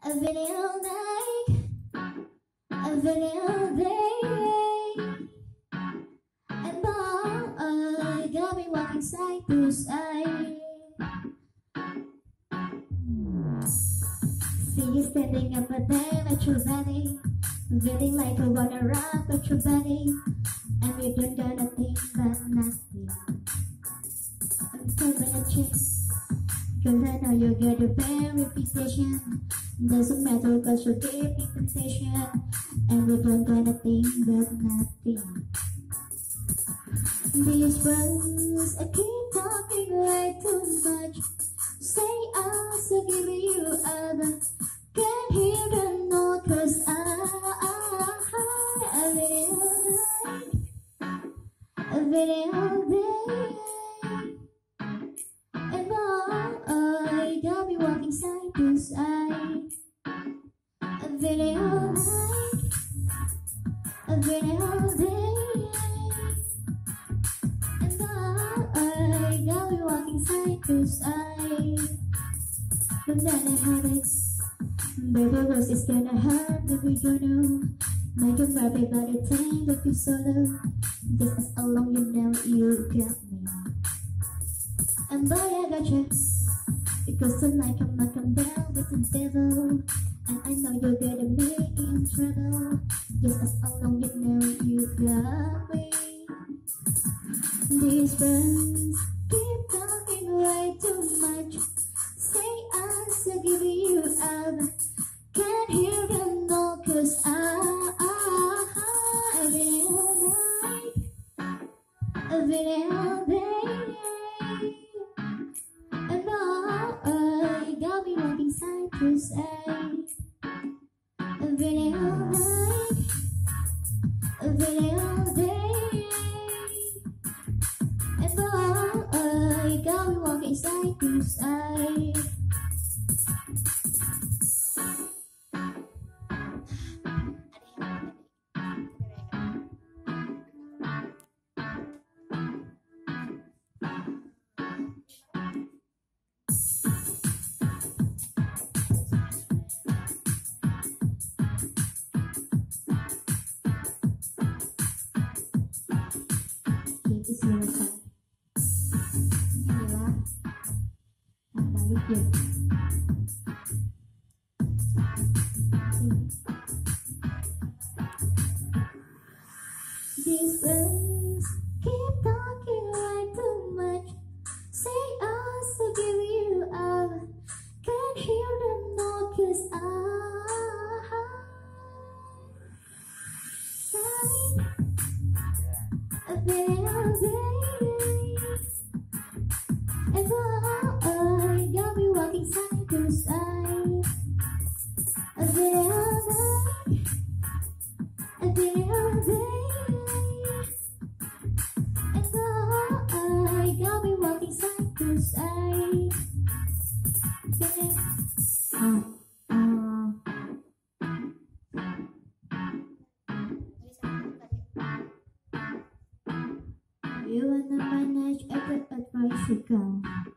A video night, a video day, and boy, got me walking side to side. See you standing up there at your body, feeling like I wanna rock at your body, and you don't got nothing but nothing. I'm taking a chance. Cause I know you get a bad reputation. Doesn't matter cause you're deep in temptation, and we don't got nothing but nothing. These friends, I keep talking way too much. Say I'll give you up. Can't hear them no cause I video day. And boy, got me walking side to side. A video night, a video day. And boy, got me walking side to side. But then I had it. Baby, was it's gonna hurt, but we gonna make it right, but the time that you solo. Just as long you know you got me. And boy, I got you, because tonight I'm knocking down with the devil, and I know you're gonna be in trouble. Just as long you know you got me. These friends keep talking way too much. Say I'll give you up. Can't hear them no cause I video night, a video day. And boy, got me walking side to side. A video night, a video day. And boy, got me walking side to side. Silakan. Inilah yang balik ya. These friends keep talking way too much. Say I'll give you up. Can't hear them no cause I video day. And boy, got me walking side to side. A video night, a video day. And boy, got me walking side to side. You wanna manage every advice you go.